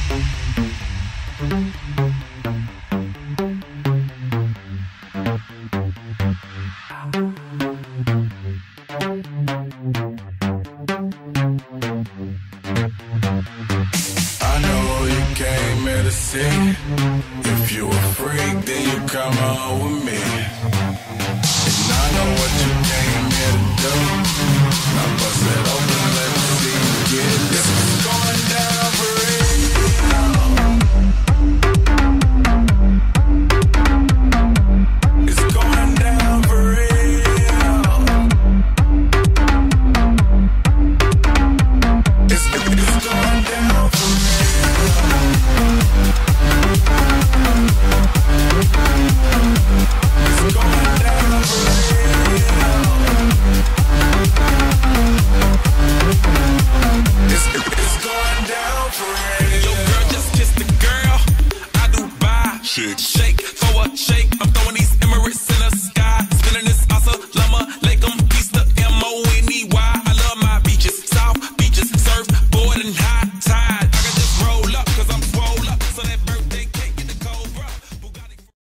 If you a freak, then you come on with me. And I know what you came here to do. Now bust it open, let me see you get it. This is going down for real. It's going down for real. It's going down for real. Shake, throw a shake. I'm throwing these Emirates in a